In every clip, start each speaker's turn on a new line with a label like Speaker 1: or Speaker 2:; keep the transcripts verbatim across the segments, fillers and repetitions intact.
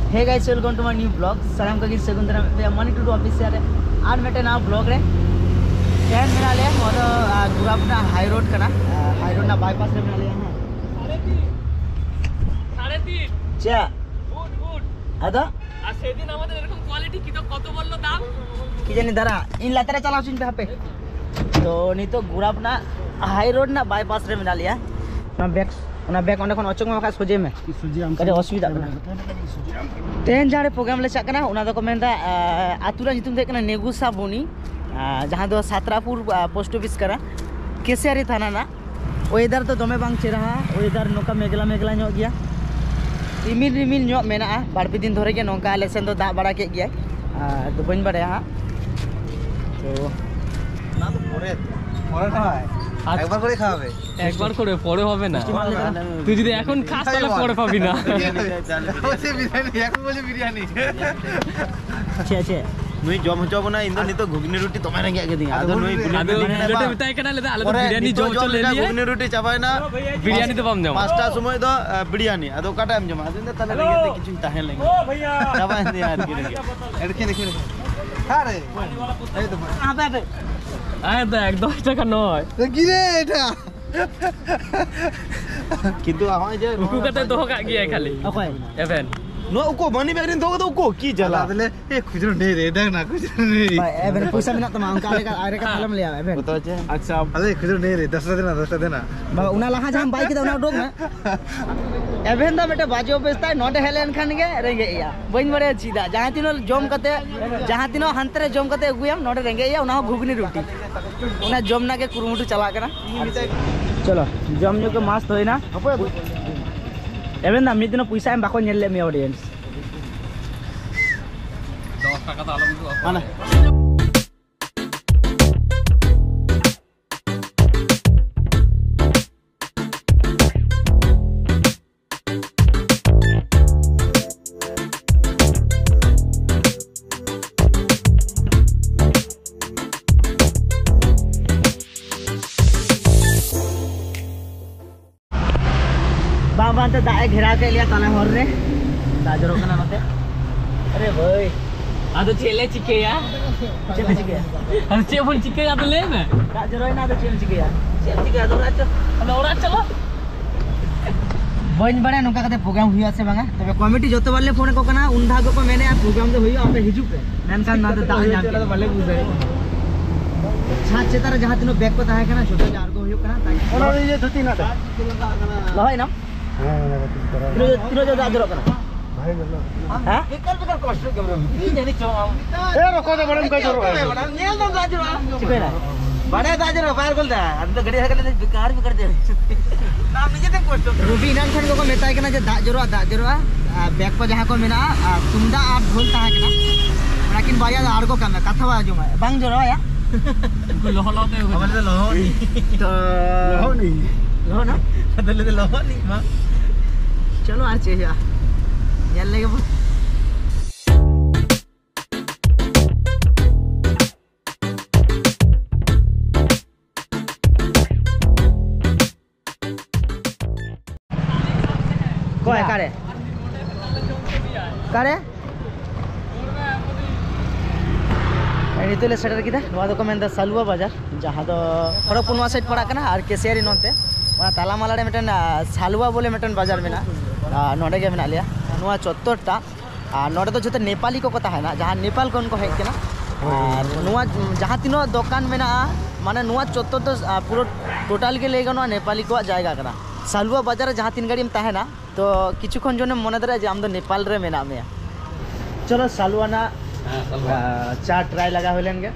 Speaker 1: Hey guys welcome to my new blog सालाम कगी सेगुंदरा पे मनी टू ऑफिशियल आर मेटे ना ब्लॉग रे टेन मेरा ले मोर गुरापना हाई रोड कना हाई रोड ना बाईपास रे मेरा ले हां साढ़े तीन साढ़े तीन चा गुड गुड आदा আর সেদিন আমাদের এরকম কোয়ালিটি কি তো কত বললো দাম কি জানি দাঁড়া ইন লাতারে চালাও চিন पे तो नी तो गुरापना हाई रोड ना बाईपास रे मेरा लिया ना बैक ना बैक ओने कोन अचंग में सोजे में सोजे हम करे असुविधा तेन जाड़े प्रोग्राम ले चकना उना दो को मेनदा आतुरा नितुम दे कना नेगुसा बोनी जहां दो सातरापुर पोस्ट ऑफिस करा केसियारी थाना ना वेदर तो दमे बांग चेरा वेदर नोका मेगला मेगला नो गया रिमिल रिमिल नो मेना बारपे दिन धरे के नोका लेसन दो दा बड़ा के गया तो बन बड़े हां तो ना तो परे परे ना একবার করে খাবে একবার করে পরে হবে না তুই যদি এখন খাস তাহলে পরে পাবি না ওসে বিরিয়ানি এখন বলে বিরিয়ানি আচ্ছা আচ্ছা নুই জম জব না ইন্দো নি তো ঘুগনি রুটি তোমার রেগে আগে দিই আদো নুই বুলেট বিতাই কেনা লে আলো বিরিয়ানি জব চলে লিয়ে ঘুগনি রুটি চাবাই না বিরিয়ানি তো পাম যাও পাঁচটা সময় তো বিরিয়ানি আদো কাটা এম জমা আদো তাহলে লেগে কিছু তাহে লাগে ও ভাইয়া চাবাই দে আর কি লেগে এরকে দেখি আরে এই তো আদা আয় তো এক দশ টাকা নয় কি রে এটা কিন্তু আমার যে রুকুকাতে দোকা গিয়া খালি ওকে এভেন নো উকো মানি ব্যাগ দিন দোকা তো উকো কি জ্বালা তাহলে এ খুচরো নেই রে দেখ না খুচরো নেই ভাই এভেন পয়সা মিনা তো মাং কালে আরে কা ফিল্ম লিয়া এভেন কত আছে আচ্ছা আরে খুচরো নেই রে দশ টাকা দেনা দশ টাকা দেনা বাবা উনা লাহা জাম বাইক দে উনা ডোক না एवेन दा बेटा बाजो बेचता नोटे हेलेन खान गे रेंगे या बइन बड़े सीधा जहां तीनो जम कते जहां तीनो हंतरे जम कते गुयाम नोटे रेंगे या उना घुगनी रोटी उना जमना के कुरुमुटु चला कना चलो जम जो के मस्त होइना एवेन दा मी दिनो पैसा एम बाको नेले मी ऑडियंस दस টাকা তো আলো माने बाबा तो दाए घेरा के लिया ताला हर रे दाजरो कना नते अरे भाई आ तो चेले चिके या चेले चिके हम चे बोल चिके या तो ले में दाजरो ना तो चेले चिके या चेले चिके तो रात हम और चलो बइन बड़े नोका कते प्रोग्राम हुई से बांगा तबे कमिटी जतो वाले फोन को कना उन धागो को मैंने प्रोग्राम तो हुई आपे हिजु पे मेनखान ना तो दा जा के वाले बुझे छात चेतार जहां तिनो बैग को ताहे कना छोटो जार को हुई कना ताकि ओना ये धुती ना लहय ना तिरो तिरो जो दाजरो कना भाई गलो हां बेकार बेकार कष्ट के बरो ई जानी चो ए रको दे बड़म का जरो नेल दो दाजरो चिपेना बड़े दाजरो बाहर गोल दा अब तो गड़ी हकले बेकार भी कर दे ना निजे ते कष्ट रूबी नान खान को मेताय कना जे दाजरो दाजरो बैग को जहां को मेना तुमदा आप ढोल ताहे कना लेकिन बाया आड़ को कना कथा बाजू में बांग जरो या को लोहलाते हो हमर तो लोह नहीं तो लोह नहीं लोह ना बदल दे लोह नहीं मां चलो आज चाहिए यार लेके बोल कोई करे करे नितले सेटर किदा नवा दो कमेंट सालुआ बाजार जहां दो खड़गपुर नवा साइड पड़ा कना और केसियारी नोते ओना ताला मालाडे मेटन सालुआ बोले मेटन बाजार मेना नोडे के मेना लिया नवा चौहत्तर नोडे तो जो नेपाली को कथा है ना जहाँ नेपाल कौन को है ना और जहाँ तीनों दुकान में ना माने नवा चौहत्तर तो पूरा टोटल के लेगा नेपाली को जाएगा करा सालुआ बाजार जहाँ तीन गाड़ी में ताहे ना तो किछु खन जोने मने दरे जे हम तो नेपाल रे मेना में चलो सालुआ ना चार ट्राई लगा होलेंगे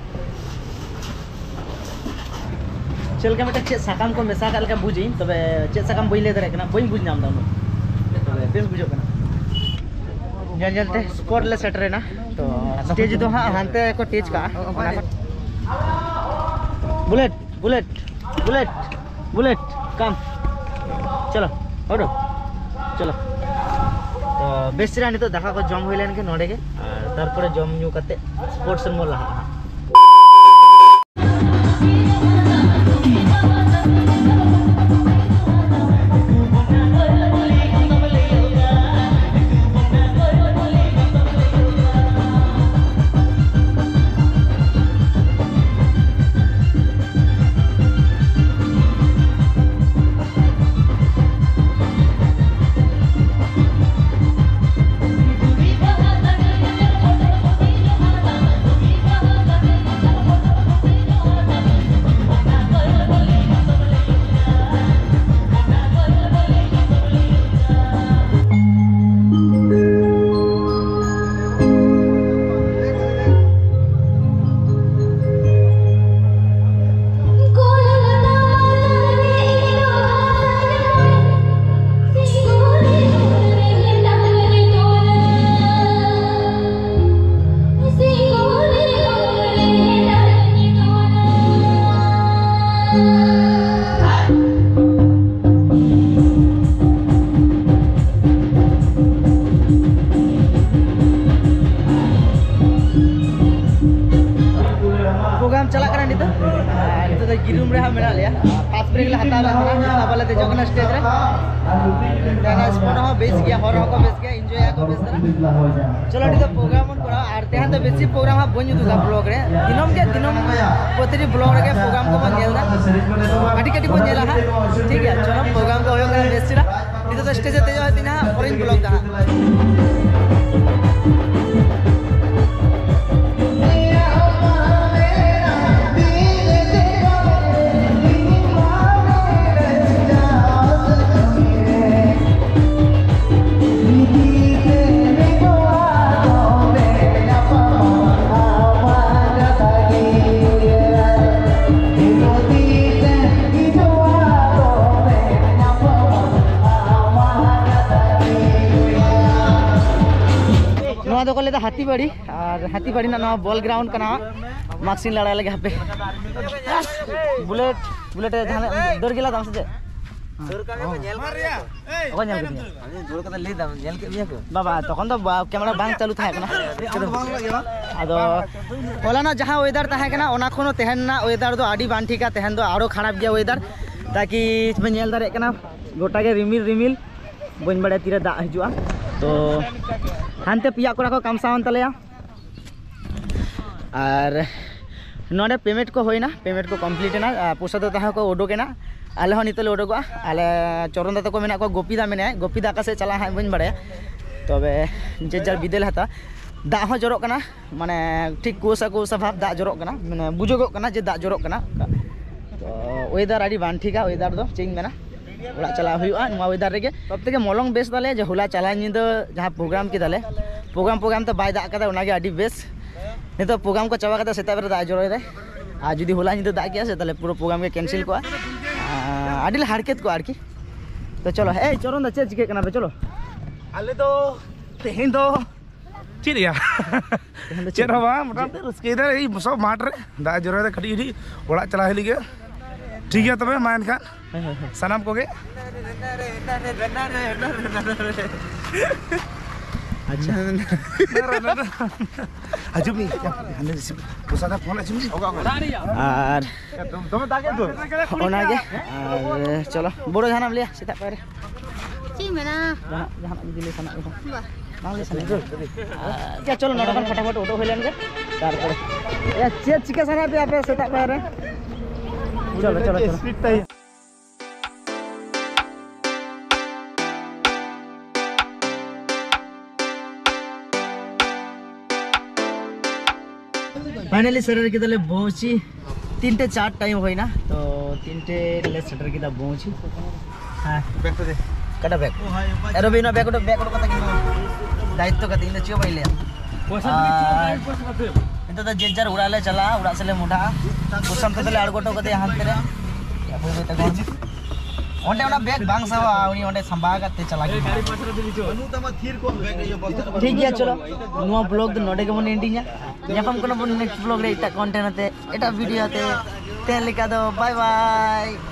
Speaker 1: चल के बेटा चे साकाम को मेसा काल का बुझी तबे चे साकाम बइले दरे कना बइन बुझ नाम दाम तबे बेस बुझो कना जल जलते स्कोर ले सेट रे ना तो स्टेज तो हां हानते को टेज का बुलेट बुलेट बुलेट बुलेट कम चलो हटो चलो तो बेसरा नि तो दाका को जम होइलेन के नोडे के तार पर जम न्यू कते स्पोर्ट्स मॉल लहा गिरुम रे मेरा लिया पास ब्रेक ला हता ना बोले ते जगना स्टेज रे देना स्पॉट हो बेस गया हर हो को बेस गया एंजॉय को बेस दरा चलो डी तो प्रोग्राम मन करा आर ते तो बेसी प्रोग्राम हा बन जुदा ब्लॉग रे दिनम के दिनम प्रति ब्लॉग रे प्रोग्राम को बन नेल दा काटी काटी बन नेला हा ठीक है चलो प्रोग्राम को होयो का बेस रा डी तो स्टेज ते जो हतिना फॉरेन ब्लॉग दा तो कले हाथी बाड़ी और हाथी बाड़ी ना बॉल ग्राउंड का मार्क्सिन लड़ा लगे हापे बुलेट बुलेट जहां दौड़ गेला दाम से बाबा तखन तो कैमरा बांग चालू था अदो होला ना जहां वेदर था है ओना खनो तेहन ना वेदर दो आडी बान ठीका तेहन दो आरो खराब गया वेदर ताकि मैं नेल दारे कना गोटा के रिमिल रिमिल बन बड़े तीरे दा हजुआ तो हानते पिया कोरा को काम सावन तलेया और नोडे पेमेंट को होइना पेमेंट को कंप्लीट ना पैसा तो तहा को ओडोकेना आले हो नितले ओडोगवा आले चरण दाता को मेना को गोपीदा मेने गोपीदा का से चला हां बन बड़े तबे जे जार बिदेल हता दा हो जरोक कना माने ठीक कोसा कोसा भाव दा जरोक कना माने बुझोगो कना जे दा जरोक कना तो वेदर आडी बान ठीका वेदर दो चिंग मेना ओड़ा चला हुआ नुआ वेदर रेगे तब तक मलंग बेस दाले जे होला चला निद जहां प्रोग्राम के दाले प्रोग्राम प्रोग्राम तो बाय दा कदा उनागे आडी बेस ने तो प्रोग्राम को चबा कदा सेता बेर दा जरोय दे आ जुदी होला निद दा किया से ताले पूरा प्रोग्राम के कैंसिल को आडी हारकेत को आरकी तो चलो ए चरण दा चे चिके कना बे चलो आले तो तेहिन दो चिरिया चेरा बा मोटा रस्के दे ई सब माट रे दा जरोय दे खडी डी ओड़ा चला हेली गे ठीक है तबे मान खान सलाम को गे अच्छा अजुब नहीं हने पुसादा फोन अजुब नहीं और तुम ताके तो ओना के चलो बोरो जाना लिया सीता पर ची मेना जहां दिले सना नाम ले सना क्या चलो नडकन फटाफट ऑटो होइलन के तार पर ए चे चिका सना पे आपे सीता पर चलो चलो चलो फाइनली सर के दले पहुंची तीन टे चार टाइम होई ना तो तीन टे ले सटर के दा पहुंची हां बैक तो दे कटा बैक एरो बिना बैक तो बैक कता कि दायित्व कते इन चियो पहिले पैसा पैसा इंत तो जेजार उड़ाले चला उड़ा से ले मुढा कुसम तो ले आड़गोटो कते हांते रे ओंडे ओना बैग बांग सावा उनी ओंडे संभा करते चला गई गाड़ी पाछरा दिली जो अनु तमा थीर को बैग यो बस ठीक है चलो नुआ ब्लॉग द नोडे के मन एंडिंग यापम कोन नेक्स्ट ब्लॉग रे इटा कंटेंट ते एटा वीडियो ते ते लिखा दो बाय बाय।